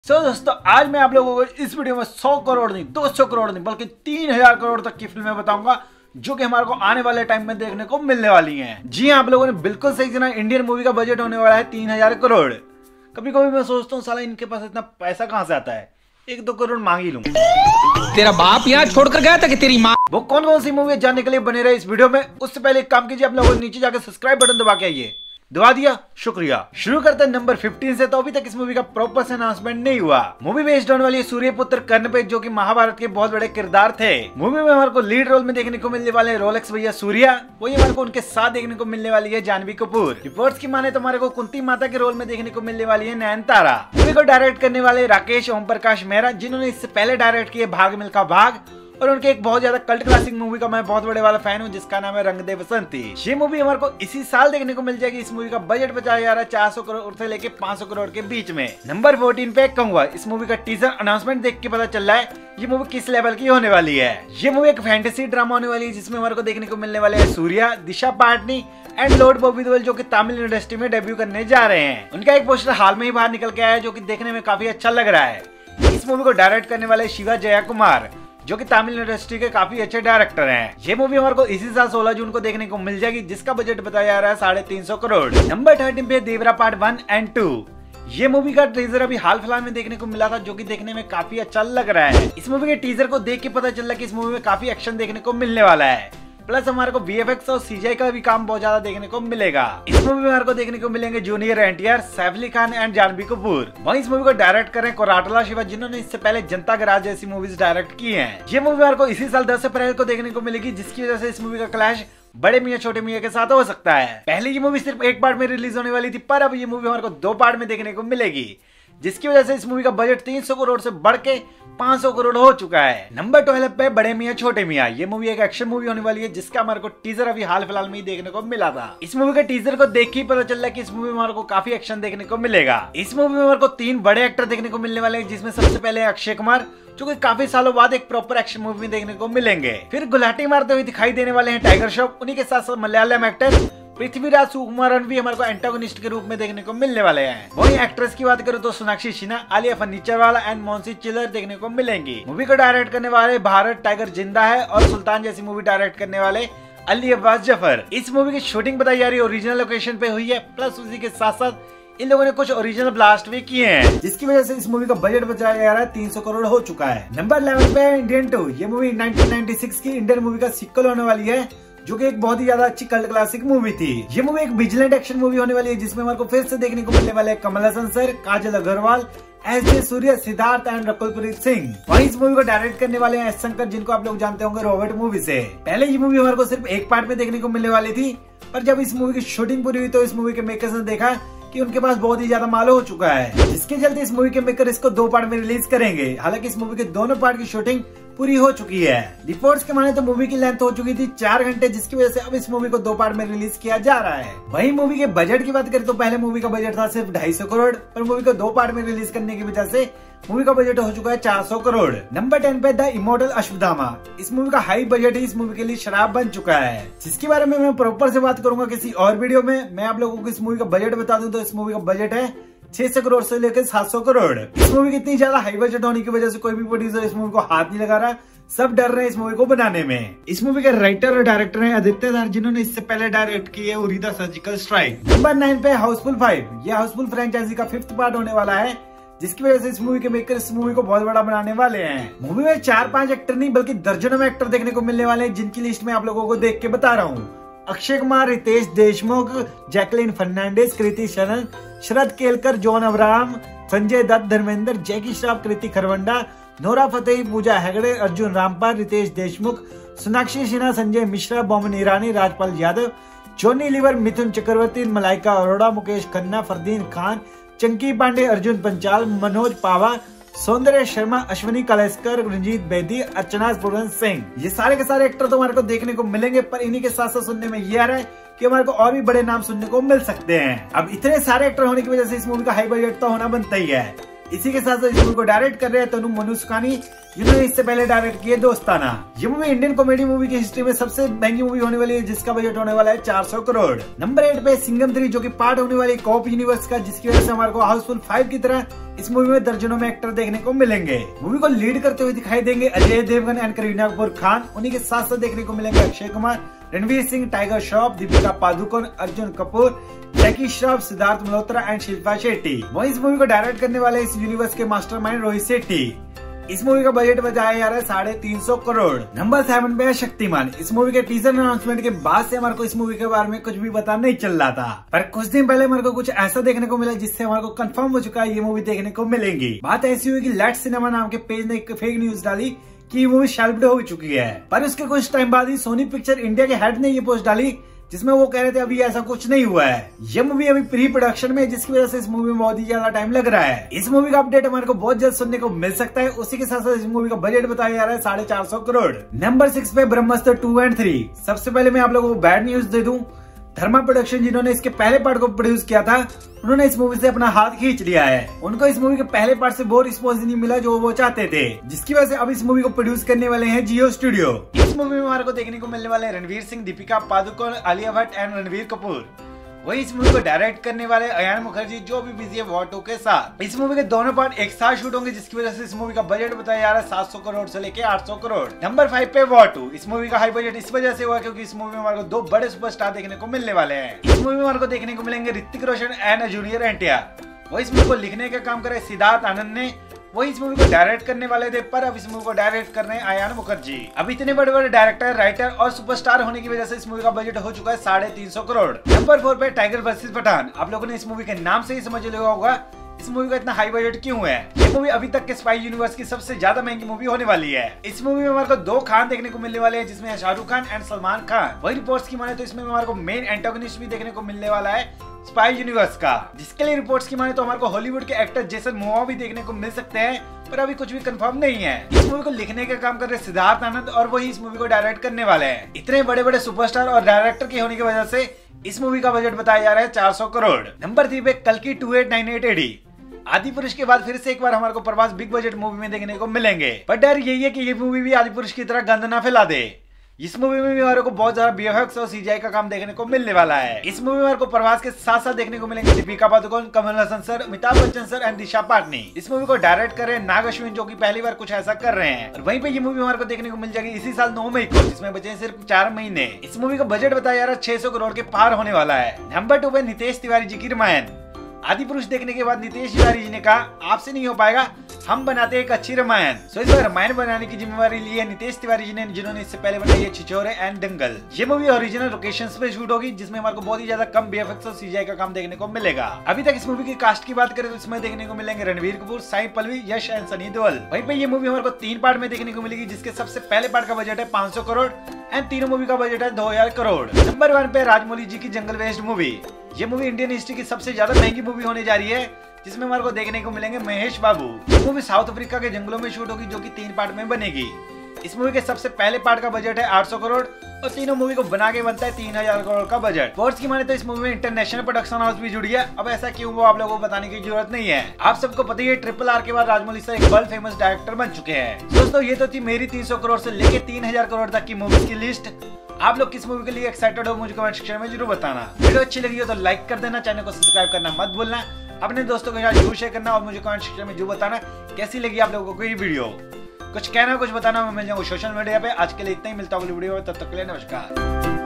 दोस्तों आज मैं आप लोगों को इस वीडियो में 100 करोड़ नहीं 200 करोड़ नहीं बल्कि 3000 करोड़ तक की फिल्में बताऊंगा जो कि हमारे को आने वाले टाइम में देखने को मिलने वाली हैं। जी हाँ, आप लोगों ने बिल्कुल सही सुना, इंडियन मूवी का बजट होने वाला है 3000 करोड़। कभी कभी मैं सोचता हूँ साला इनके पास इतना पैसा कहाँ से आता है, 1-2 करोड़ मांग ही लूं। तेरा बाप यहाँ छोड़कर गया था कि तेरी माँ। वो कौन सी मूवी जानने के लिए बने रहे इस वीडियो में। उससे पहले एक काम कीजिए, आप लोगों नीचे जाकर सब्सक्राइब बटन दबा के आइए। दबा दिया, शुक्रिया। शुरू करते हैं नंबर 15 से। तो अभी तक इस मूवी का प्रॉपर से अनाउंसमेंट नहीं हुआ। मूवी बेस्ड होने वाली है सूर्यपुत्र कर्ण पे, जो कि महाभारत के बहुत बड़े किरदार थे। मूवी में हमारे को लीड रोल में देखने को मिलने वाले रोलेक्स भैया सूर्या, वही हमारे को उनके साथ देखने को मिलने वाली है जानवी कपूर। रिपोर्ट्स की माने तो हमारे को कुंती माता के रोल में देखने को मिलने वाली है नयनतारा। मूवी को डायरेक्ट करने वाले राकेश ओम प्रकाश मेहरा, जिन्होंने इससे पहले डायरेक्ट किए भाग मिल्खा भाग, और उनके एक बहुत ज्यादा कल्ट क्लासिक मूवी का मैं बहुत बड़े वाला फैन हूँ जिसका नाम है रंग दे बसंती। ये मूवी हमारे को इसी साल देखने को मिल जाएगी। इस मूवी का बजट बताया जा रहा है 400 करोड़ से लेके 500 करोड़ के बीच में। नंबर 14 पे कहूंगा, इस मूवी का टीजर अनाउंसमेंट देख के पता चल रहा है ये मूवी किस लेवल की होने वाली है। ये मूवी एक फैंटेसी ड्रामा होने वाली है जिसमें हमारे को देखने को मिलने वाले है सूर्या, दिशा पाटनी एंड लॉर्ड बॉबी देओल, जो कि तमिल इंडस्ट्री में डेब्यू करने जा रहे हैं। उनका एक पोस्टर हाल में ही बाहर निकल के आया है जो कि देखने में काफी अच्छा लग रहा है। इस मूवी को डायरेक्ट करने वाले शिवा जया कुमार, जो कि तमिल इंडस्ट्री के काफी अच्छे डायरेक्टर हैं। ये मूवी हमारे को इसी साल 16 जून को देखने को मिल जाएगी, जिसका बजट बताया जा रहा है 350 करोड़। नंबर 13 पे देवरा पार्ट 1 एंड 2। ये मूवी का टीजर अभी हाल फिलहाल में देखने को मिला था, जो कि देखने में काफी अच्छा लग रहा है। इस मूवी के टीजर को देख के पता चल रहा है कि इस मूवी में काफी एक्शन देखने को मिलने वाला है, प्लस हमारे को VFX और CGI का भी काम बहुत ज्यादा देखने को मिलेगा। इस मूवी में हमारे को देखने को मिलेंगे junior NTR, Saif Ali Khan and Janhvi Kapoor. वहीं इस मूवी को डायरेक्ट करें कोराटला शिवा, जिन्होंने इससे पहले जनता के राज जैसी मूवीज डायरेक्ट की हैं। ये मूवी हमारे को इसी साल 10 अप्रैल को देखने को मिलेगी, जिसकी वजह से इस मूवी का क्लैश बड़े मियां छोटे मियां के साथ हो सकता है। पहले ये मूवी सिर्फ एक पार्ट में रिलीज होने वाली थी, पर अब ये मूवी हमारे को 2 पार्ट में देखने को मिलेगी, जिसकी वजह से इस मूवी का बजट 300 करोड़ से बढ़ के 500 करोड़ हो चुका है। नंबर 12 पे बड़े मियां छोटे मियां। ये मूवी एक एक्शन मूवी होने वाली है, जिसका हमारे को टीजर अभी हाल फिलहाल में ही देखने को मिला था। इस मूवी के टीजर को देख ही पता चल रहा है कि इस मूवी में हमारे को काफी एक्शन देखने को मिलेगा। इस मूवी में हमारे को 3 बड़े एक्टर देखने को मिलने वाले हैं, जिसमें सबसे पहले अक्षय कुमार, जो कि काफी सालों बाद एक प्रॉपर एक्शन मूवी में देखने को मिलेंगे। फिर गुलाटी मारते हुए दिखाई देने वाले हैं टाइगर श्रॉफ। उन्हीं के साथ साथ मलयालम एक्टर पृथ्वीराज सुकुमारन भी हमारे को एंटागोनिस्ट के रूप में देखने को मिलने वाले हैं। वहीं एक्ट्रेस की बात करूं तो सोनाक्षी सिन्हा, आलिया फर्नीचर वाला एंड मोन्सी चिल्लर देखने को मिलेंगी। मूवी को डायरेक्ट करने वाले भारत टाइगर जिंदा है, और सुल्तान जैसी मूवी डायरेक्ट करने वाले अली अब्बास जफर। इस मूवी की शूटिंग बताई जा रही है ओरिजिनल लोकेशन पे हुई है, प्लस उसी के साथ साथ इन लोगों ने कुछ ओरिजिनल ब्लास्ट भी किए हैं, जिसकी वजह से इस मूवी का बजट बताया जा रहा है 300 करोड़ हो चुका है। नंबर 11 पे इंडियन 2। ये मूवी 1996 की इंडियन मूवी का सीक्वल होने वाली है, जो कि एक बहुत ही ज्यादा अच्छी कल्ट क्लासिक मूवी थी। ये मूवी एक विजिलेंट एक्शन मूवी होने वाली है, जिसमें हमारे को फिर से देखने को मिलने वाले Kamal Haasan sir, Kajal Aggarwal, S.J. Suryah, Siddharth and Rakulpreet Singh. वहीं इस मूवी को डायरेक्ट करने वाले हैं एस शंकर, जिनको आप लोग जानते होंगे रॉबर्ट मूवी से। पहले ये मूवी हमारे को सिर्फ एक पार्ट में देखने को मिलने वाली थी, पर जब इस मूवी की शूटिंग पूरी हुई तो इस मूवी के मेकर्स ने देखा कि उनके पास बहुत ही ज्यादा माल हो चुका है, जिसके चलते इस मूवी के मेकर इसको 2 पार्ट में रिलीज करेंगे। हालांकि इस मूवी के दोनों पार्ट की शूटिंग पूरी हो चुकी है। रिपोर्ट्स के माने तो मूवी की लेंथ हो चुकी थी 4 घंटे, जिसकी वजह से अब इस मूवी को 2 पार्ट में रिलीज किया जा रहा है। वहीं मूवी के बजट की बात करें तो पहले मूवी का बजट था सिर्फ 250 करोड़, पर मूवी को 2 पार्ट में रिलीज करने की वजह से मूवी का बजट हो चुका है 400 करोड़। नंबर 10 पे द इमोर्टल अश्वत्थामा। इस मूवी का हाई बजट ही इस मूवी के लिए शराब बन चुका है, जिसके बारे में मैं प्रॉपर से बात करूंगा किसी और वीडियो में। मैं आप लोगों को इस मूवी का बजट बता दूं तो इस मूवी का बजट है 600 करोड़ से लेकर 700 करोड़। इस मूवी की इतनी ज्यादा हाई बजट होने की वजह से कोई भी प्रोड्यूसर इस मूवी को हाथ नहीं लगा रहा, सब डर रहे हैं इस मूवी को बनाने में। इस मूवी के राइटर और डायरेक्टर हैं आदित्य धर, जिन्होंने इससे पहले डायरेक्ट की है Uri the surgical strike. Number 9 पे हाउसफुल 5। यह हाउसफुल फ्रेंचाइजी का 5th पार्ट होने वाला है, जिसकी वजह से इस मूवी के मेकर इस मूवी को बहुत बड़ा बनाने वाले हैं। मूवी में 4-5 एक्टर नहीं बल्कि दर्जनों में एक्टर देखने को मिलने वाले हैं, जिनकी लिस्ट में आप लोगों को देख के बता रहा हूँ। अक्षय कुमार, रितेश देशमुख, जैकलिन फर्नांडिस, कृति शरण, शरद केलकर, जॉन अब्राहम, संजय दत्त, धर्मेंद्र, जैकी श्रॉफ, कृति खरवंडा, नोरा फतेही, पूजा हेगड़े, अर्जुन रामपाल, रितेश देशमुख, सोनाक्षी सिन्हा, संजय मिश्रा, बोमन ईरानी, राजपाल यादव, जॉनी लीवर, मिथुन चक्रवर्ती, मलाइका अरोड़ा, मुकेश खन्ना, फरदीन खान, चंकी पांडे, अर्जुन पंचाल, मनोज पावा, सौंदर्य शर्मा, अश्विनी कलेस्कर, रंजीत बेदी, अर्चना पूरन सिंह। ये सारे के सारे एक्टर तो हमारे को देखने को मिलेंगे, पर इन्हीं के साथ साथ सुनने में ये आ रहा है कि हमारे को और भी बड़े नाम सुनने को मिल सकते हैं। अब इतने सारे एक्टर होने की वजह से इस मूवी का हाई बजट तो होना बनता ही है। इसी के साथ साथ इस मूवी को डायरेक्ट कर रहे हैं तनु मनुष्कानी, जिन्होंने इससे पहले डायरेक्ट किए दोस्ताना। ये मूवी इंडियन कॉमेडी मूवी की हिस्ट्री में सबसे महंगी मूवी होने वाली है, जिसका बजट होने वाला है 400 करोड़। नंबर 8 पे सिंघम 3, जो कि पार्ट होने वाली कॉप यूनिवर्स का, जिसकी वजह से हमारे को हाउसफुल 5 की तरह इस मूवी में दर्जनों में एक्टर देखने को मिलेंगे। मूवी को लीड करते हुए दिखाई देंगे अजय देवगन एंड करीना कपूर खान। उन्हीं के साथ साथ देखने को मिलेंगे अक्षय कुमार, रणवीर सिंह, टाइगर श्रॉफ, दीपिका पादुकोण, अर्जुन कपूर, जैकी श्रॉफ, सिद्धार्थ मल्होत्रा एंड शिल्पा शेट्टी। वहीं इस मूवी को डायरेक्ट करने वाले इस यूनिवर्स के मास्टरमाइंड रोहित शेट्टी। इस मूवी का बजट बताया जा रहा है 350 करोड़। नंबर 7 पे है शक्तिमान। इस मूवी के टीजर अनाउंसमेंट के बाद से हमारे को इस मूवी के बारे में कुछ भी पता नहीं चल रहा था, पर कुछ दिन पहले हमारे को कुछ ऐसा देखने को मिला जिससे हमारे को कंफर्म हो चुका है ये मूवी देखने को मिलेगी। बात ऐसी हुई कि लेट सिनेमा नाम के पेज ने एक फेक न्यूज डाली कि ये मूवी शेल्फ्ड हो चुकी है, पर उसके कुछ टाइम बाद ही सोनी पिक्चर इंडिया के हेड ने ये पोस्ट डाली जिसमें वो कह रहे थे अभी ऐसा कुछ नहीं हुआ है, ये मूवी अभी प्री प्रोडक्शन में है, जिसकी वजह से इस मूवी में बहुत ही ज्यादा टाइम लग रहा है। इस मूवी का अपडेट हमारे को बहुत जल्द सुनने को मिल सकता है। उसी के साथ साथ इस मूवी का बजट बताया जा रहा है 450 करोड़। नंबर 6 पे ब्रह्मास्त्र 2 एंड 3। सबसे पहले मैं आप लोगों को बैड न्यूज दे दूं, धर्मा प्रोडक्शन जिन्होंने इसके पहले पार्ट को प्रोड्यूस किया था, उन्होंने इस मूवी से अपना हाथ खींच लिया है। उनको इस मूवी के पहले पार्ट से वो रिस्पॉन्स नहीं मिला जो वो चाहते थे, जिसकी वजह से अब इस मूवी को प्रोड्यूस करने वाले हैं जियो स्टूडियो। इस मूवी में हमारे को देखने को मिलने वाले हैं रणवीर सिंह, दीपिका पादुकोण, आलिया भट्ट एंड रणवीर कपूर। वही इस मूवी को डायरेक्ट करने वाले अयान मुखर्जी, जो भी बिजी है वॉर 2 के साथ। इस मूवी के दोनों पार्ट एक साथ शूट होंगे, जिसकी वजह से इस मूवी का बजट बताया जा रहा है 700 करोड़ से लेके 800 करोड़। नंबर 5 पे वॉर 2। इस मूवी का हाई बजट इस वजह से हुआ क्योंकि इस मूवी में हमारे को 2 बड़े सुपरस्टार देखने को मिलने वाले हैं। इस मूवी में हमारे को देखने को मिलेंगे ऋतिक रोशन एंड जूनियर एनटीआर। वही इस मूवी को लिखने का काम करे सिद्धार्थ आनंद ने। वही इस मूवी को डायरेक्ट करने वाले थे, पर अब इस मूवी को डायरेक्ट कर रहे हैं अयान मुखर्जी। अब इतने बड़े बड़े डायरेक्टर, राइटर और सुपरस्टार होने की वजह से इस मूवी का बजट हो चुका है 350 करोड़। नंबर 4 पे टाइगर वर्सेस पठान। आप लोगों ने इस मूवी के नाम से ही समझ लिया होगा इस मूवी का इतना हाई बजट क्यों है। ये मूवी अभी तक के स्पाई यूनिवर्स की सबसे ज्यादा महंगी मूवी होने वाली है। इस मूवी में हमारे को 2 खान देखने को मिलने वाले हैं, जिसमें शाहरुख खान एंड सलमान खान। वही रिपोर्ट्स की माने तो इसमें हमारे को मेन एंटागोनिस्ट भी देखने को मिलने वाला है स्पाई यूनिवर्स का, जिसके लिए रिपोर्ट्स की माने तो हमारे को हॉलीवुड के एक्टर जेसन मोमोआ भी देखने को मिल सकते हैं, पर अभी कुछ भी कंफर्म नहीं है। इस मूवी को लिखने का काम कर रहे सिद्धार्थ आनंद और वही इस मूवी को डायरेक्ट करने वाले हैं। इतने बड़े बड़े सुपरस्टार और डायरेक्टर के होने की वजह से इस मूवी का बजट बताया जा रहा है 400 करोड़। नंबर 3 पे कल्कि 2898 AD। आदि पुरुष के बाद फिर से एक बार हमारे को प्रभास बिग बजट मूवी में देखने को मिलेंगे, पर डर यही है कि ये मूवी भी आदि पुरुष की तरह गंद ना फैला दे। इस मूवी में भी हमारे को बहुत ज्यादा बीएफएक्स और सीजीआई का काम देखने को मिलने वाला है। इस मूवी में हमारे को प्रभास के साथ साथ देखने को मिलेंगे Deepika Padukone, Kamal Haasan sir, Amitabh Bachchan sir and Disha Patani. इस मूवी को डायरेक्ट कर रहे हैं नाग अश्विन, जो कि पहली बार कुछ ऐसा कर रहे हैं। और वहीं पे ये मूवी हमारे को देखने को मिल जाएगी इसी साल 9 मई को, जिसमें बचे सिर्फ 4 महीने। इस मूवी का बजट बताया जा रहा है 600 करोड़ के पार होने वाला है। नंबर 2 पे नितेश तिवारी जी की रामायण। आदि पुरुष देखने के बाद नितेश तिवारी जी ने कहा आपसे नहीं हो पाएगा, हम बनाते एक अच्छी रामायण। सो इस बार रामायण बनाने की जिम्मेवारी ली है नितेश तिवारी जी ने, जिन्होंने इससे पहले बनाई है छिछोरे एंड दंगल। ये मूवी ओरिजिनल लोकेशंस पे शूट होगी, जिसमें हमारे को बहुत ही ज्यादा कम बीएफएक्स और सीजीआई का काम देखने को मिलेगा। अभी तक इस मूवी की कास्ट की बात करें तो इसमें देखने को मिलेंगे रणवीर कपूर, साई पल्लवी, यश एंड सनी देओल। वहीं पे ये मूवी हमारे को 3 पार्ट में देखने को मिलेगी, जिसके सबसे पहले पार्ट का बजट है 500 करोड़ एंड तीनों मूवी का बजट है 2000 करोड़। नंबर 1 पे राजमौली जी की जंगल वेस्ट मूवी। ये मूवी इंडियन हिस्ट्री की सबसे ज्यादा महंगी मूवी होने जा रही है, जिसमें हमारे को देखने को मिलेंगे महेश बाबू। ये मूवी साउथ अफ्रीका के जंगलों में शूट होगी, जो कि 3 पार्ट में बनेगी। इस मूवी के सबसे पहले पार्ट का बजट है 800 करोड़ और तीनों मूवी को बना के बनता है 3000 करोड़ का बजट। रिपोर्ट्स की माने तो इस मूवी में इंटरनेशनल प्रोडक्शन हाउस भी जुड़ी है। अब ऐसा क्यों वो आप लोगों को बताने की जरूरत नहीं है। आप सबको पता ही है RRR के बाद राजमौली सर एक वर्ल्ड फेमस डायरेक्टर बन चुके हैं। दोस्तों ये तो थी मेरी 300 करोड़ से लेके 3000 करोड़ तक की मूवीज की लिस्ट। आप लोग किस मूवी के लिए एक्साइटेड हो मुझे कमेंट सेक्शन में जरूर बताना। वीडियो अच्छी लगी हो तो लाइक कर देना, चैनल को सब्सक्राइब करना मत भूलना, अपने दोस्तों के साथ जरूर शेयर करना और मुझे कमेंट सेक्शन में जरूर बताना कैसी लगी आप लोगों को ये वीडियो। कुछ कहना कुछ बताना, मैं मिल जाऊंगा सोशल मीडिया पे। आज के लिए इतना ही, मिलता हूँ अगली वीडियो में, तब तक के लिए नमस्कार।